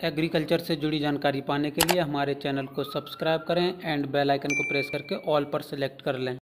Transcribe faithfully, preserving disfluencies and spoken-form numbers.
Agriculture से जुड़ी जानकारी पाने के लिए हमारे चैनल को सब्सक्राइब करें एंड बेल आइकन को प्रेस करके ऑल पर सेलेक्ट कर लें।